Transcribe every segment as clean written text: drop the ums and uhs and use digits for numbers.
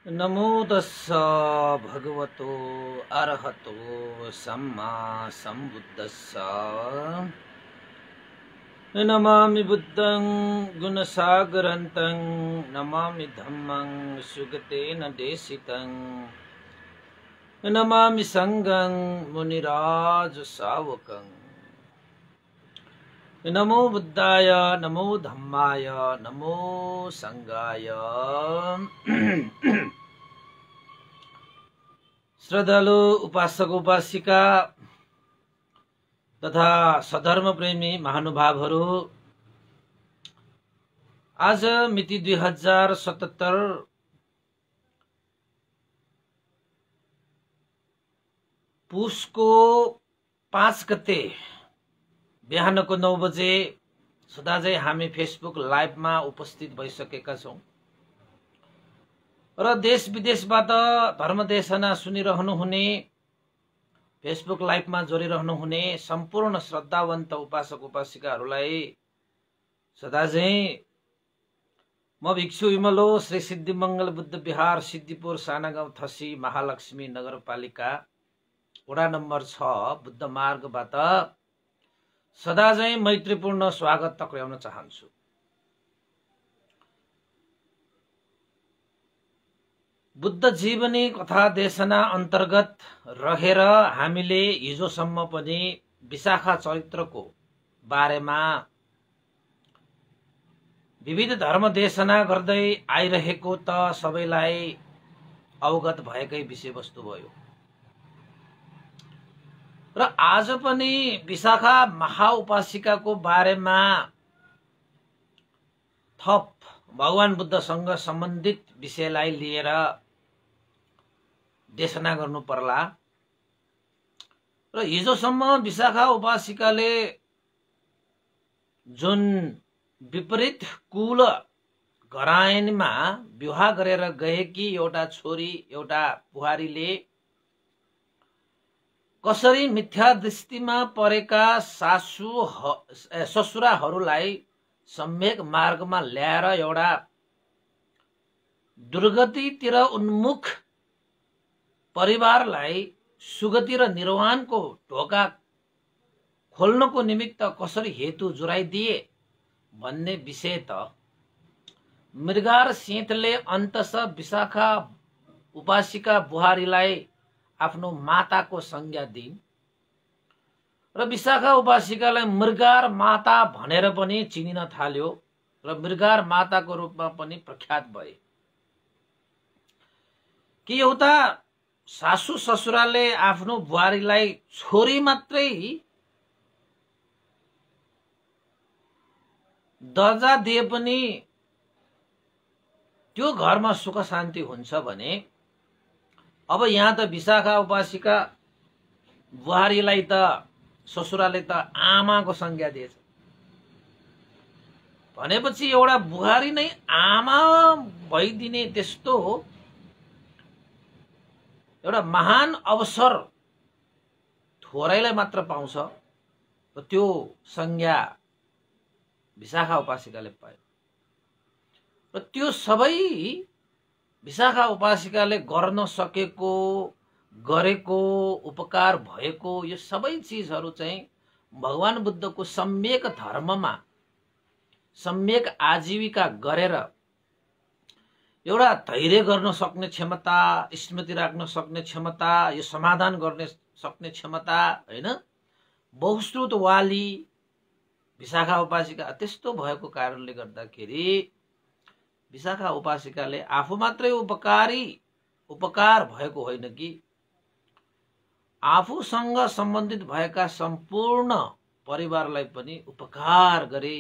नमो तस्स भगवतो अरहतो सम्मा सम्बुद्धस्स। नमामि बुद्धं गुणसागरन्तं नमामि धम्मं सुगतेन देशितं नमामि संघं मुनिराज सावकं। नमो बुद्धाय नमो धम्माय नमो संघाय। श्रद्धालु उपासक उपासिका तथा सधर्म प्रेमी महानुभावहरू, आज मिति 2077 पुसको 5 गते बिहानको 9 बजे सदाझै हामी फेसबुक लाइभमा उपस्थित भइसकेका छौं र देश विदेशबाट धर्मदेशना सुनिरहनु हुने, फेसबुक लाइभमा जोडिरहनु हुने सम्पूर्ण श्रद्धावन्त उपासक उपासिकाहरूलाई सदाझै म भिक्षु विमलो श्री सिद्धिमंगल बुद्ध विहार सिद्धिपुर सानागाउँ थसी महालक्ष्मी नगरपालिका वडा नम्बर 6 बुद्ध मार्गबाट सदाझै मैत्रीपूर्ण स्वागत टक्र्याउन चाहन्छु। बुद्ध जीवनी कथा देशना अन्तर्गत रहेर हामीले हिजोसम्म पनि विशाखा चरित्रको बारेमा विविध धर्म देशना गर्दै आइरहेको त सबैलाई अवगत भएकै विषयवस्तु भयो र आज पनि विशाखा महाउपासिकाको बारेमा थप भगवान बुद्धसँग सम्बन्धित विषयलाई लिएर देशना गर्नु पर्ला र हिजोसम्म विशाखा उपासिकाले जुन विपरीत कुल घरायनमा विवाह गरेर गएकी एउटा छोरी, एउटा बुहारीले कसरी मिथ्या दृष्टिमा परेका ससुराहरूलाई सम्यक मार्गमा ल्याएर एउटा दुर्गतितिर उन्मुख परिवारलाई सुगति र निर्वाणको ढोका खोल्नको निमित्त कसरी हेतु जुराइदिए भन्ने विषय त मृगार सेतले अन्तस विशाखा उपासिका बुहारीलाई आफ्नो माताको संज्ञा दिइन् र विशाखा उपासिकालाई मृगार माता भनेर पनि चिनिन थाल्यो र मृगार माताको रूपमा पनि प्रख्यात भए। कि एउटा सासु ससुराले आफ्नो बुहारीलाई छोरी मात्रै दर्जा दिए पनि त्यो घरमा सुख शान्ति हुन्छ भने अब यहाँ त विशाखा उपासिका बुहारीलाई त ससुराले त आमाको संज्ञा दिएछ भनेपछि एउटा बुहारी नै आमा भइदिने त्यस्तो एउटा महान अवसर थोरैलाई मात्र पाउँछ र त्यो संज्ञा विशाखा उपासिकाले पायो र त्यो सबै विशाखा उपासिकाले गर्न सकेको, गरेको, उपकार भएको यो सबै चीजहरू चाहिँ भगवान बुद्धको सम्यक धर्ममा सम्यक आजीविका गरेर एउटा धैर्य गर्न सक्ने क्षमता, स्मृति राख्न सक्ने क्षमता, यो समाधान गर्न सक्ने क्षमता, हैन, बहुश्रुतवाली विशाखा उपासिका त्यस्तो भएको कारणले गर्दाखेरि विशाखा उपासिकाले आफू मात्रै उपकार भएको होइन कि आफूसँग सम्बन्धित भएका सम्पूर्ण परिवारलाई पनि उपकार गरे।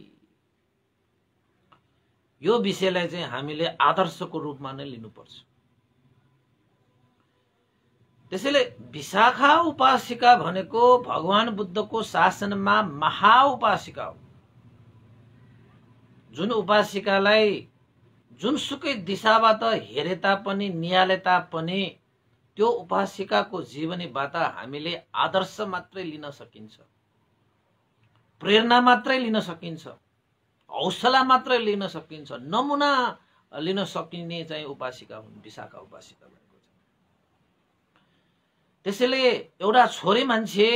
यो विषयलाई चाहिँ हामीले आदर्शको रूपमा नै लिनुपर्छ। त्यसैले विशाखा उपासिका भनेको भगवान बुद्धको शासनमा महाउपासिका हो। जुन उपासिकालाई जुनसुकै दिशाबाट हेरे तापनि निहाले तापनि त्यो उपासिकाको जीवनीबाट हामीले आदर्श मात्रै लिन सकिन्छ, प्रेरणा मात्रै लिन सकिन्छ, हौसला मात्रै लिन सकिन्छ, नमुना लिन सकिने चाहिँ उपासिका हुन् विशाखा उपासिका भनेको चाहिँ। त्यसैले एउटा छोरी मान्छे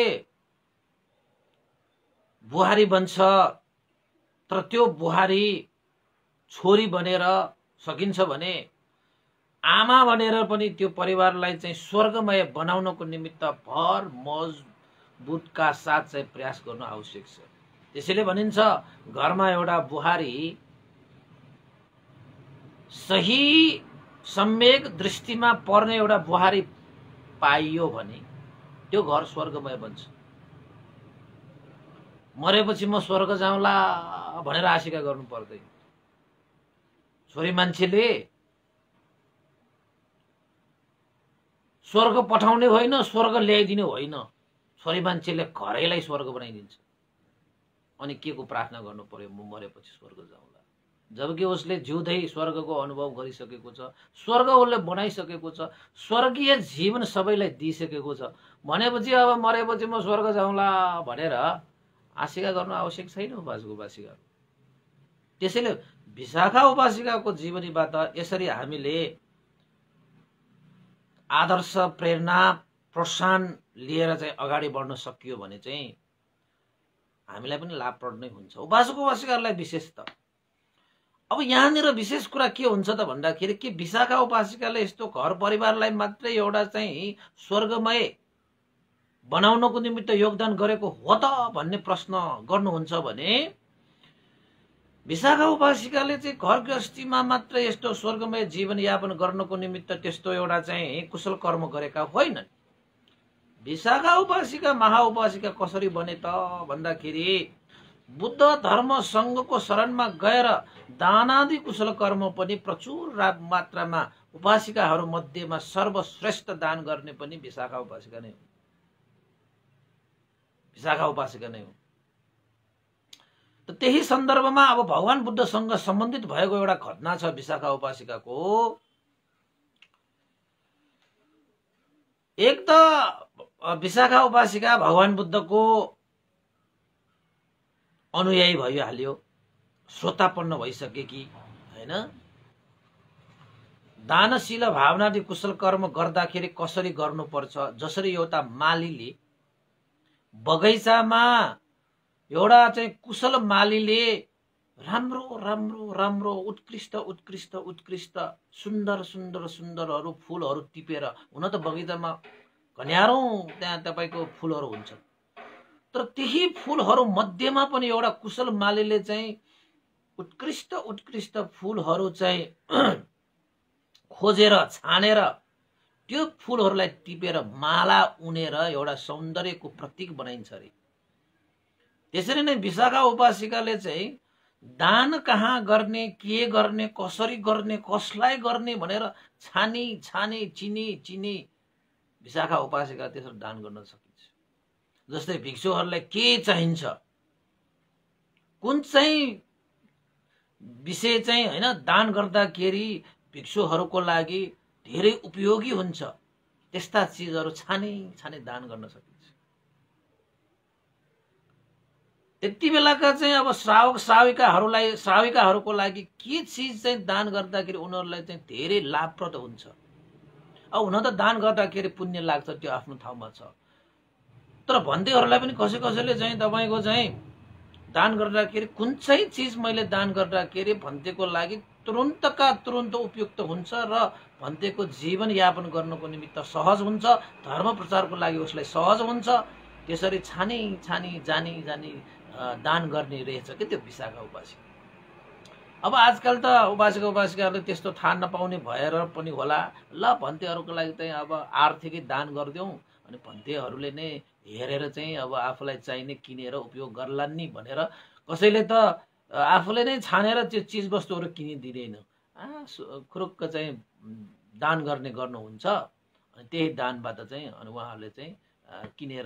बुहारी बन्छ, तर त्यो बुहारी छोरी बनेर सकिन्छ भने आमा बनेर पनि त्यो परिवारलाई चाहिँ स्वर्गमय बनाउनको निमित्त भर मजबुतका साथ चाहिँ प्रयास गर्नु आवश्यक छ। त्यसैले भनिन्छ घरमा एउटा बुहारी सही सम्यक दृष्टिमा पर्ने एउटा बुहारी पाइयो भने त्यो घर स्वर्गमय बन्छ। मरेपछि म स्वर्ग जाउँला भनेर आशिका गर्नु पर्दैन। छोरी मान्छेले स्वर्ग पठाउने होइन, स्वर्ग ल्याइदिने होइन, छोरी मान्छेले घरैलाई स्वर्ग बनाइदिन्छ। अनि के को प्रार्थना गर्नु पर्यो, म मरेपछि स्वर्ग जाउँला, जबकि उसले जिउँदै स्वर्गको अनुभव गरिसकेको छ, स्वर्ग उसले बनाइसकेको छ, स्वर्गीय जीवन सबैलाई दिइसकेको छ। भनेपछि अब मरेपछि म स्वर्ग जाउँला भनेर आशिका गर्नु आवश्यक छैन उपासिका। त्यसैले विशाखा उपासिकाको जीवनीबाट यसरी हामीले आदर्श प्रेरणा प्रोत्साहन लिएर चाहिँ अगाडि बढ्न सकियो भने चाहिँ हामीलाई पनि लाभप्रद नै हुन्छ, उपासक उपासिकाहरूलाई विशेष त। अब यहाँनिर विशेष कुरा के हुन्छ त भन्दाखेरि के विशाखा उपासिकाले यस्तो घर परिवारलाई मात्रै एउटा चाहिँ स्वर्गमय बनाउनको निमित्त योगदान गरेको हो त भन्ने प्रश्न गर्नुहुन्छ भने विशाखा उपासिकाले चाहिँ घर गृहस्थीमा मात्र यस्तो स्वर्गमय जीवनयापन गर्नको निमित्त त्यस्तो एउटा चाहिँ कुशल कर्म गरेका होइनन्। विशाखा उपासिका महाउपासिका कसरी बने त भन्दाखेरि बुद्ध धर्म संघको शरणमा गएर दानादि कुशल कर्म पनि प्रचुर मात्रामा उपासिकाहरू मध्येमा सर्वश्रेष्ठ दान गर्ने पनि विशाखा उपासिका नै हो। विशाखा उपासिका नै हो। त त्यही सन्दर्भमा अब भगवान बुद्धसँग सम्बन्धित भएको एउटा घटना छ विशाखा उपासिकाको। एक त विशाखा उपासिका भगवान बुद्धको अनुयायी भइहाल्यो, श्रोतापन्न भइसकेकी हैन। दानशील भावनादि कुशल कर्म गर्दाखेरि कसरी गर्नुपर्छ, जसरी एउटा मालीले बगैँचामा एउटा चाहिँ कुशल मालीले राम्रो राम्रो राम्रो उत्कृष्ट उत्कृष्ट उत्कृष्ट सुन्दर सुन्दर सुन्दरहरू फुलहरू टिपेर, हुन त बगैँचामा घन्यारौं त्यहाँ तपाईको फुलहरू हुन्छ, तर त्यही फुलहरू मध्येमा पनि एउटा कुशल मालीले चाहिँ उत्कृष्ट उत्कृष्ट फुलहरू चाहिँ खोजेर छानेर त्यो फुलहरूलाई टिपेर माला उनेर एउटा सौन्दर्यको प्रतीक बनाइन्छ अरे। त्यसरी नै विशाखा उपासिकाले चाहिँ दान कहाँ गर्ने, के गर्ने, कसरी गर्ने, कसलाई गर्ने भनेर छानी छानी चिनी चिनी विशाखा उपासिका त्यसरी दान गर्न सकिन्छ। जस्तै भिक्षुहरूलाई के चाहिन्छ, कुन चाहिँ विषय चाहिँ हैन दान गर्दाखेरि भिक्षुहरूको लागि धेरै उपयोगी हुन्छ, त्यस्ता चीजहरू छानी छानी दान गर्न सकिन्छ। त्यति बेलाका चाहिँ अब श्रावक श्राविकाहरूको लागि के चीज चाहिँ दान गर्दाखेरि उनीहरूलाई चाहिँ धेरै लाभप्रद हुन्छ। अब हुन त दान गर्दाखेरि पुण्य लाग्छ, त्यो आफ्नो ठाउँमा छ, तर भन्देहरूलाई पनि कसैले चाहिँ तपाईको चाहिँ दान गर्दाखेरि कुन चाहिँ चीज मैले दान गर्दाखेरि भन्देको लागि तुरुन्तका तुरुन्त उपयुक्त हुन्छ र भन्देको जीवन यापन गर्नको निमित्त सहज हुन्छ, धर्म प्रचारको लागि उसलाई सहज हुन्छ, त्यसरी छानी छानी जानी जानी दान गर्ने रहेछ के त्यो विशाखा उपासिका। अब आजकल त उपासिका उपासिकाहरूले त्यस्तो थाहा नपाउने भएर पनि होला, ल भन्तेहरूको लागि चाहिँ अब आर्थिकै दान गरिदेऊ अनि भन्तेहरूले नै हेरेर चाहिँ अब आफूलाई चाहिने किनेर उपयोग गर्लान् नि भनेर कसैले त आफूले नै छानेर त्यो चिज वस्तुहरू किनिदिँदैन, खुरुक्क चाहिँ दान गर्नुहुन्छ। अनि त्यही दानबाट चाहिँ अनि उहाँहरूले चाहिँ किनेर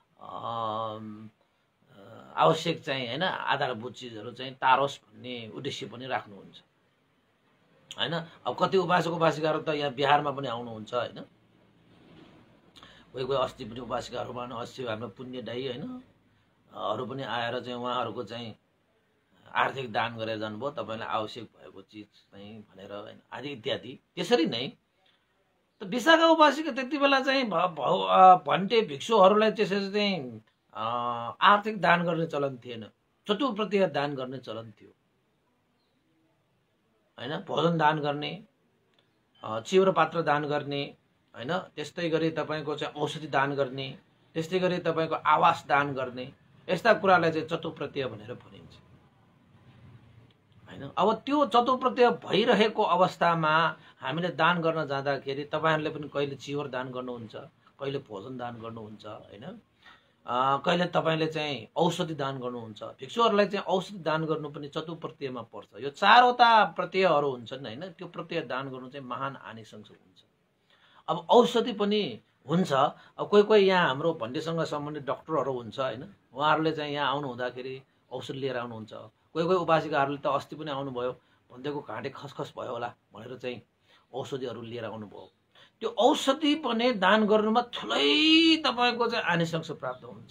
आवश्यक चाहिँ हैन आधारभूत चिजहरू चाहिँ टारोस् भन्ने उद्देश्य पनि राख्नुहुन्छ हैन। अब कति उपासक उपासिकाहरू त यहाँ बिहारमा पनि आउनुहुन्छ हैन, कोही कोही अस्ति पनि उपासिकाहरू अस्ति हाम्रो पुण्य दाई हैन अरू पनि आएर चाहिँ उहाँहरूको चाहिँ आर्थिक दान गरेर जानुभयो, तपाईँलाई आवश्यक भएको चिज चाहिँ भनेर हैन आदि इत्यादि। त्यसरी नै त विशाखा उपासिका त्यति बेला चाहिँ भन्टे भिक्षुहरूलाई त्यसरी चाहिँ आर्थिक दान गर्ने चलन थिएन, चतुप्रतीय दान गर्ने चलन थियो हैन। भोजन दान गर्ने, चिउरो पात्र दान गर्ने हैन, त्यस्तै गरी तपाईँको चाहिँ औषधि दान गर्ने, त्यस्तै गरी तपाईँको आवास दान गर्ने, यस्ता कुरालाई चाहिँ चतुप्रतीय भनेर भनिन्छ हैन। अब त्यो चतुप्रतीय भइरहेको अवस्थामा हामीले दान गर्न जाँदाखेरि तपाईहरुले पनि कहिले चिवर दान गर्नुहुन्छ, कहिले भोजन दान गर्नुहुन्छ हैन, कहिले तपाईले चाहिँ औषधि दान गर्नुहुन्छ। भिक्षुहरूलाई चाहिँ औषधि दान गर्नु पनि चतुप्रत्ययमा पर्छ। यो चारवटा प्रत्ययहरू हुन्छन् हैन, त्यो प्रत्यय दान गर्नु चाहिँ महान आनिसंस हुन्छ। अब औषधि पनि हुन्छ। अब कोही कोही यहाँ हाम्रो भन्टीसँग सम्बन्धित डाक्टरहरू हुन्छ हैन, उहाँहरूले चाहिँ यहाँ आउनु हुँदाखेरि औषधि लिएर आउनुहुन्छ। कोही कोही उपासिकाहरूले त अस्ति पनि आउनुभयो, भन्देको घाँटी खसखस भयो होला भनेर चाहिँ औषधिहरू लिएर आउनुभयो। त्यो औषधि पनि दान गर्नुमा ठुलै तपाईको चाहिँ आनिसंस प्राप्त हुन्छ।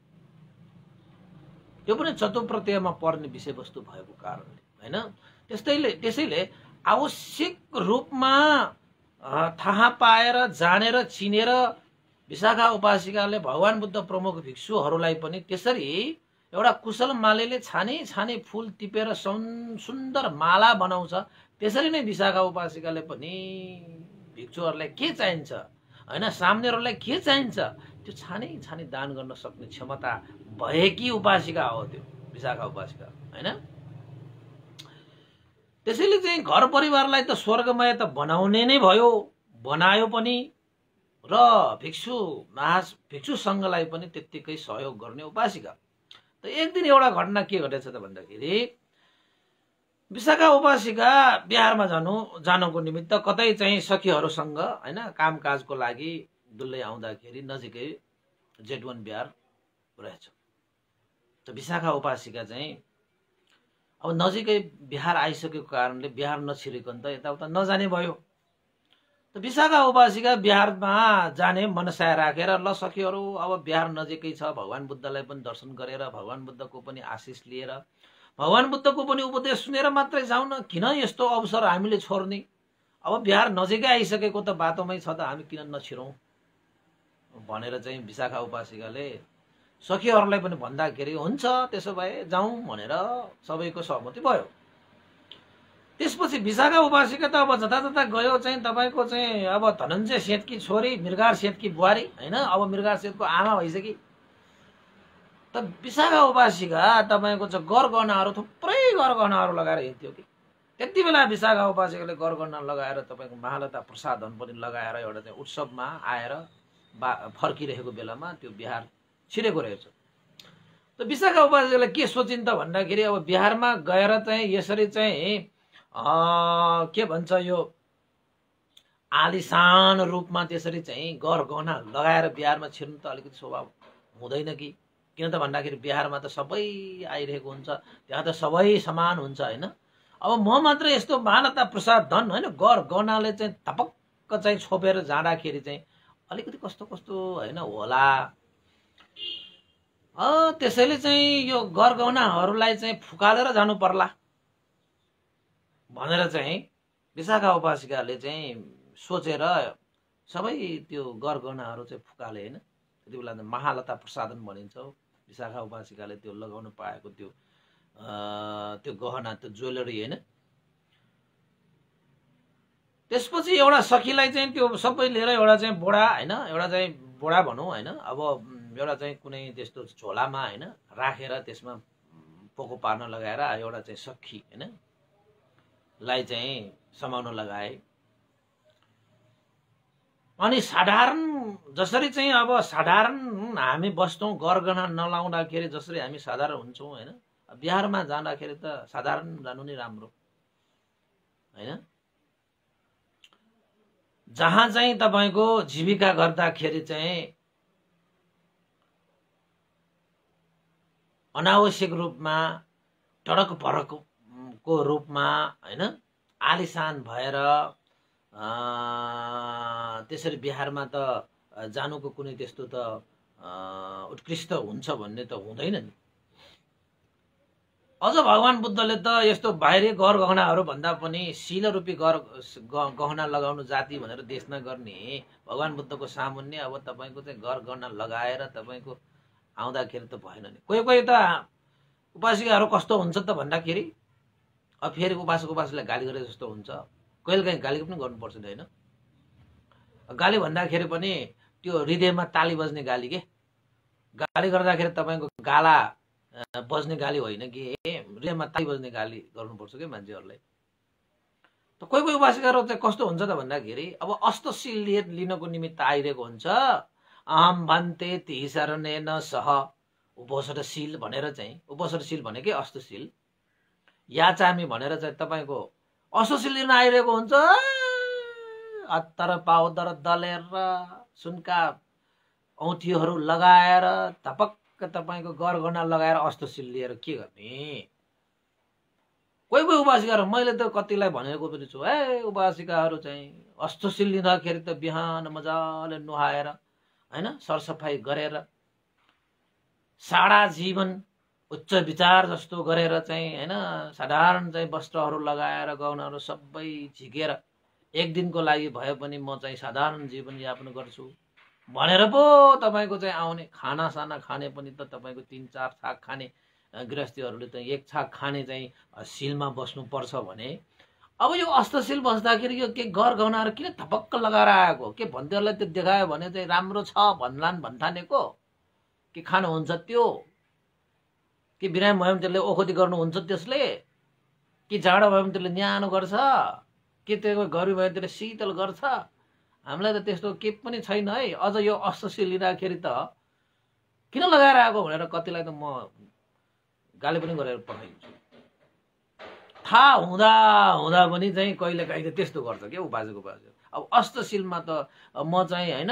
त्यो पनि चतुप्रत्ययमा पर्ने विषयवस्तु भएको कारणले हैन। त्यसैले आवश्यक रूपमा थाहा पाएर जानेर चिनेर विशाखा उपासिकाले भगवान बुद्ध प्रमुख भिक्षुहरूलाई पनि त्यसरी एउटा कुशल मालीले छानी छानी फूल टिपेर सुन्दर माला बनाउँछ। त्यसरी नै विशाखा उपासिकाले पनि भिक्षुहरूलाई के चाहिन्छ हैन, सामनेहरूलाई के चाहिन्छ त्यो छानी छानी दान गर्न सक्ने क्षमता भएकी उपासिका हो त्यो विशाखा उपासिका हैन। त्यसैले चाहिँ घर परिवारलाई त स्वर्गमय त बनाउने नै भयो, बनायो पनि, र भिक्षु संघलाई पनि त्यत्तिकै सहयोग गर्ने उपासिका। त एक दिन एउटा घटना के घटेछ त भन्दाखेरि विशाखा उपासिका बिहारमा जानको निमित्त कतै चाहिँ सखीहरूसँग हैन कामकाजको लागि डुल्दै आउँदाखेरि नजिकै जेटवन बिहार रहेछ। त विशाखा उपासिका चाहिँ अब नजिकै बिहार आइसकेको कारणले बिहार नछिरेको त यताउता नजाने भयो। त विशाखा उपासिका बिहारमा जाने मनसाय राखेर ल सखीहरू अब बिहार नजिकै छ, भगवान बुद्धलाई पनि दर्शन गरेर भगवान बुद्धको पनि आशिष लिएर भगवान बुद्धको पनि उपदेश सुनेर मात्रै जाउँ न, किन यस्तो अवसर हामीले छोड्ने। अब बिहार नजिकै आइसकेको त बाटोमै छ त हामी किन नछिरौँ भनेर चाहिँ विशाखा उपासिकाले सखीहरूलाई पनि भन्दाखेरि हुन्छ त्यसो भए जाउँ भनेर सबैको सहमति भयो। त्यसपछि विशाखा उपासिका त अब जता जता गयो चाहिँ तपाईको चाहिँ अब धनञ्जय सेठकी छोरी मृगार सेठकी बुहारी हैन, अब मृगार सेठको आमा भइसकी। त विशाखा उपासिका तपाईको चाहिँ गरगहनाहरू थुप्रै गरगहनाहरू लगाएर हिँड्थ्यो कि। त्यति बेला विशाखा उपासिकाले गरगहना लगाएर तपाईको महालता प्रसादन पनि लगाएर एउटा चाहिँ उत्सवमा आएर फर्किरहेको बेलामा त्यो बिहार छिरेको रहेछ। त विशाखा उपासिकाले के सोचिन् त भन्दाखेरि अब बिहारमा गएर चाहिँ यसरी चाहिँ के भन्छ यो आलिशान रूपमा त्यसरी चाहिँ गरगहना लगाएर बिहारमा छिर्नु त अलिकति स्वभाव हुँदैन कि। किन त भन्दाखेरि बिहारमा त सबै आइरहेको हुन्छ, त्यहाँ त सबै समान हुन्छ हैन। अब म मात्र यस्तो महालता प्रसाद धन हैन गरगहनाले चाहिँ थपक्क चाहिँ छोपेर जाँदाखेरि चाहिँ अलिकति कस्तो कस्तो हैन होला। त्यसैले चाहिँ यो गरगहनाहरूलाई चाहिँ फुकालेर जानु पर्ला भनेर चाहिँ विशाखा उपासिकाले चाहिँ सोचेर सबै त्यो गरगहनाहरू चाहिँ फुकाले हैन। त्यति बेला महालता प्रसादन भनिन्छ। विशाखा उपासिकाले त्यो लगाउन पाएको त्यो गहना त्यो ज्वेलरी हैन। त्यसपछि एउटा सखीलाई चाहिँ त्यो सबै लिएर एउटा चाहिँ बोडा हैन, एउटा चाहिँ बोडा भनौँ हैन, अब एउटा चाहिँ कुनै त्यस्तो झोलामा हैन राखेर त्यसमा पोको पार्न लगाएर एउटा चाहिँ सखी हैन लाई चाहिँ समाउन लगाए। अनि साधारण जसरी चाहिँ अब साधारण हामी बस्छौँ गरगहना नलाउँदाखेरि जसरी हामी साधारण हुन्छौँ हैन, बिहारमा जाँदाखेरि त साधारण जानु नै राम्रो हैन। जहाँ चाहिँ तपाईको जीविका गर्दाखेरि चाहिँ अनावश्यक रूपमा टडक भडकको रूपमा हैन आलिशान भएर त्यसरी बिहारमा त जानुको कुनै त्यस्तो त उत्कृष्ट हुन्छ भन्ने त हुँदैन नि। अझ भगवान बुद्धले त यस्तो बाहिरी गर गहनाहरू भन्दा पनि शील रूपी गहना लगाउनु जाति भनेर देश नगर्ने भगवान बुद्धको सामुन्ने अब तपाईँको चाहिँ गर गहना लगाएर तपाईँको आउँदाखेरि त भएन नि। कोही कोही त उपासिकाहरू कस्तो हुन्छ त भन्दाखेरि अब फेरि उपासकलाई गाली गरे जस्तो हुन्छ। कहिलेकाहीँ गाली पनि गर्नुपर्छ नि, होइन? गाली भन्दाखेरि पनि त्यो हृदयमा ताली बज्ने गाली के, गाली गर्दाखेरि तपाईँको गाला बज्ने गाली होइन कि हृदयमा ताली बज्ने गाली गर्नुपर्छ कि मान्छेहरूलाई। त कोही कोही उपासिकाहरू चाहिँ कस्तो हुन्छ त भन्दाखेरि अब अष्टशील लिनको निमित्त आइरहेको हुन्छ। अहम भन्ते तिसरणेन सह उपसरशील भनेर चाहिँ, उपसरशील भनेकै अष्टशील, याचामी भनेर चाहिँ तपाईँको अष्टशील लिन आइरहेको हुन्छ। अत्तर पाउदर दलेर सुनका औँठीहरू लगाएर धपक्क तपाईँको गरगहना लगाएर अष्टशील लिएर के गर्ने? कोही कोही उपासिकाहरू, मैले त कतिलाई भनेको पनि छु, उपासिकाहरू चाहिँ अष्टशील लिँदाखेरि त बिहान मजाले नुहाएर होइन सरसफाइ गरेर सारा जीवन उच्च विचार जस्तो गरेर चाहिँ होइन साधारण चाहिँ वस्त्रहरू लगाएर गहनाहरू सबै झिकेर एक दिनको लागि भए पनि म चाहिँ साधारण जीवनयापन गर्छु भनेर पो तपाईँको चाहिँ आउने। खानासाना खाने पनि त तपाईँको 3-4 छाक खाने गृहस्थीहरूले त एक छाक खाने चाहिँ शिलमा बस्नुपर्छ भने अब यो अष्टशील बस्दाखेरि यो के गर गहनाहरू किन थपक्क लगाएर आएको? के भन्नेहरूलाई त्यो देखायो भने चाहिँ राम्रो छ भन्लान् भन्ठानेको? के खानुहुन्छ त्यो? कि बिरामी भयो भने त्यसले ओखती गर्नुहुन्छ त्यसले? कि जाडो भयो भने त्यसले न्यानो गर्छ? के त्यो गर्मी भयो भने त्यसले शीतल गर्छ? हामीलाई त त्यस्तो के पनि छैन है। अझ यो अष्टशील लिँदाखेरि त किन लगाएर आएको भनेर कतिलाई त म गाली पनि गरेर पठाइदिन्छु। थाहा हुँदा हुँदा पनि चाहिँ कहिले काहीँ त त्यस्तो गर्छ क्या उपासक। अब अष्टशीलमा त म चाहिँ होइन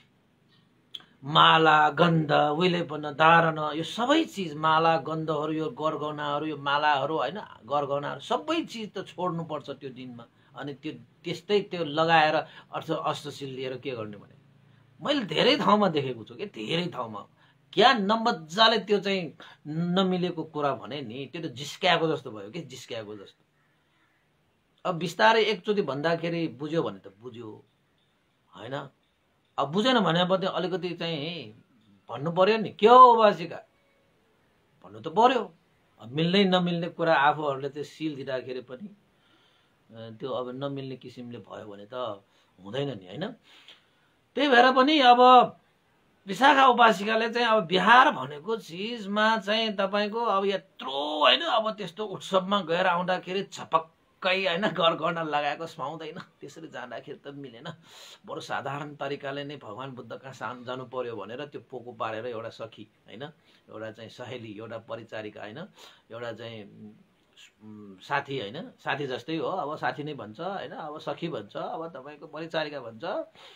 माला गन्ध विलेपन धारण यो सबै चिज, माला गन्धहरू यो गरगहनाहरू यो मालाहरू होइन गरगहनाहरू सबै चिज त छोड्नुपर्छ त्यो दिनमा। अनि त्यो त्यस्तै त्यो लगाएर अष्टशील लिएर के गर्ने भने मैले धेरै ठाउँमा देखेको छु कि धेरै ठाउँमा क्या नमजाले त्यो चाहिँ नमिलेको कुरा भने नि त्यो त जिस्क्याएको जस्तो भयो कि जिस्क्याएको जस्तो। अब बिस्तारै एकचोटि भन्दाखेरि बुझ्यो भने त बुझ्यो होइन। अब बुझेन भने पनि अलिकति चाहिँ भन्नु पर्यो नि, के हो उपासिका भन्नु त पर्यो। मिल्दै नमिल्ने कुरा आफूहरूले चाहिँ सिल दिँदाखेरि पनि त्यो अब नमिल्ने किसिमले भयो भने त हुँदैन नि, होइन? त्यही भएर पनि अब विशाखा उपासिकाले चाहिँ अब बिहार भनेको चिजमा चाहिँ तपाईँको अब यत्रो होइन अब त्यस्तो उत्सवमा गएर आउँदाखेरि छपक्कै होइन गरगहना लगाएको सुहाउँदैन। त्यसरी जाँदाखेरि त मिलेन। बरु साधारण तरिकाले नै भगवान बुद्ध कहाँ जानु पर्यो भनेर त्यो पोको पारेर एउटा सखी होइन एउटा चाहिँ सहेली एउटा परिचारिका होइन एउटा चाहिँ साथी होइन साथी जस्तै हो, अब साथी नै भन्छ होइन अब सखी भन्छ अब तपाईँको परिचारिका भन्छ,